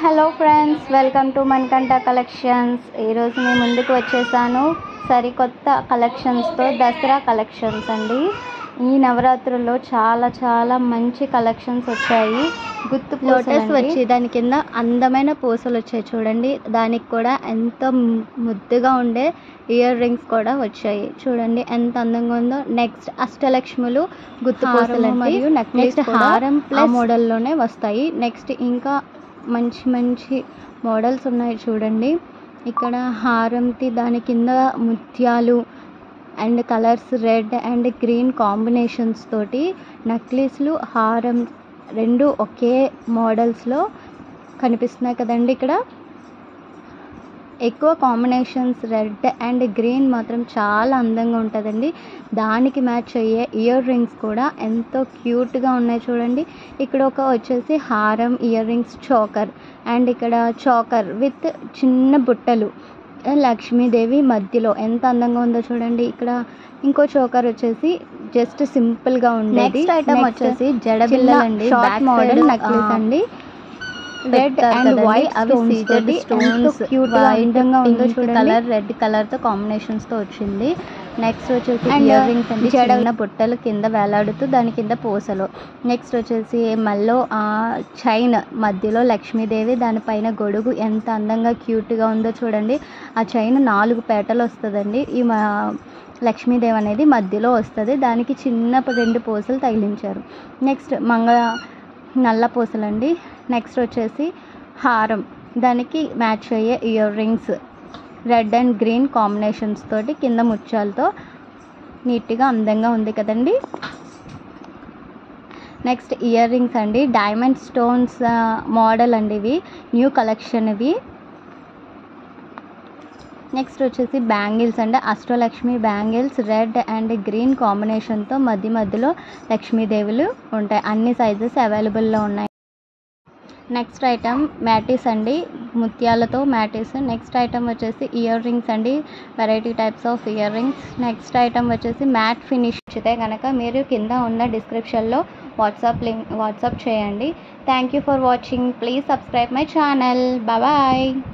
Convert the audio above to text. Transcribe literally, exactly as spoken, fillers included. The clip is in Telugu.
Hello friends, welcome to Manikanta collections. ఈరోజు నేను ముందుకు వచ్చేసాను సరికొత్త కలెక్షన్స్తో. దసరా కలెక్షన్స్ అండి. ఈ నవరాత్రుల్లో చాలా చాలా మంచి కలెక్షన్స్ వచ్చాయి. గుత్తు లోటస్ వచ్చి దాని కింద అందమైన పూసలు వచ్చాయి చూడండి. దానికి కూడా ఎంతో ముద్దుగా ఉండే ఇయర్ రింగ్స్ కూడా వచ్చాయి చూడండి, ఎంత అందంగా ఉందో. నెక్స్ట్ అష్టలక్ష్ములు గుత్తు పూసలు మరియు నెక్స్ట్ హారం ప్లస్ మోడల్లోనే వస్తాయి. నెక్స్ట్ ఇంకా మంచి మంచి మోడల్స్ ఉన్నాయి చూడండి. ఇక్కడ హారంకి దాని కింద ముత్యాలు and colours red and green combinations తోటి నెక్లెస్లు హారం రెండు ఒకే మోడల్స్లో కనిపిస్తున్నాయి కదండి. ఇక్కడ ఎక్కువ కాంబినేషన్స్ రెడ్ అండ్ గ్రీన్ మాత్రం చాలా అందంగా ఉంటుందండి. దానికి మ్యాచ్ అయ్యే ఇయర్ రింగ్స్ కూడా ఎంతో క్యూట్గా ఉన్నాయి చూడండి. ఇక్కడ ఒక వచ్చేసి హారం ఇయర్ రింగ్స్ చోకర్ అండ్ ఇక్కడ చోకర్ విత్ చిన్న బుట్టలు లక్ష్మీదేవి మధ్యలో ఎంత అందంగా ఉందో చూడండి. ఇక్కడ ఇంకో చోకర్ వచ్చేసి జస్ట్ సింపుల్గా ఉండేది. నెక్స్ట్ ఐటమ్ వచ్చేసి జడబిళ్ళండి, షార్ట్ మోడల్ నెక్లెస్ అండి. రెడ్ అండ్ వైట్ అవి సీజెడ్ స్టోన్స్ క్యూట్ అందంగా ఉందో చూడండి. కలర్ రెడ్ కలర్ తో కాంబినేషన్స్ తో వచ్చింది. నెక్స్ట్ వచ్చేసి ఇయర్ రింగ్స్ అండి, చిన్న బుట్టలు కింద వేలాడుతూ దాని కింద పూసలు. నెక్స్ట్ వచ్చేసి మళ్ళీ చైన్ మధ్యలో లక్ష్మీదేవి, దానిపైన గొడుగు ఎంత అందంగా క్యూట్గా ఉందో చూడండి. ఆ చైన్ నాలుగు పేటలు వస్తుందండి. ఈ లక్ష్మీదేవి అనేది మధ్యలో వస్తుంది, దానికి చిన్న రెండు పూసలు తగిలించారు. నెక్స్ట్ మంగ నల్ల పూసలండి. నెక్స్ట్ వచ్చేసి హారం, దానికి మ్యాచ్ అయ్యే earrings red and green combinations తోటి కింద ముత్యాలతో నీట్గా అందంగా ఉంది కదండి. నెక్స్ట్ ఇయర్ రింగ్స్ అండి, డైమండ్ స్టోన్స్ మోడల్ అండి, ఇవి న్యూ కలెక్షన్ ఇవి. నెక్స్ట్ వచ్చేసి బ్యాంగిల్స్ అండి, Ashtalakshmi bangles red and green కాంబినేషన్తో మధ్య మధ్యలో లక్ష్మీదేవులు ఉంటాయి. అన్ని సైజెస్ అవైలబుల్లో ఉన్నాయి. నెక్స్ట్ ఐటమ్ మ్యాటీస్ అండి, ముత్యాలతో మ్యాటీస్. నెక్స్ట్ ఐటమ్ వచ్చేసి ఇయర్ రింగ్స్ అండి, variety types of earrings. Next item వచ్చేసి మ్యాట్ ఫినిష్. అయితే కనుక మీరు కింద ఉన్న డిస్క్రిప్షన్లో వాట్సాప్ లింక్ వాట్సాప్ చేయండి. Thank you for watching. Please subscribe my channel. Bye.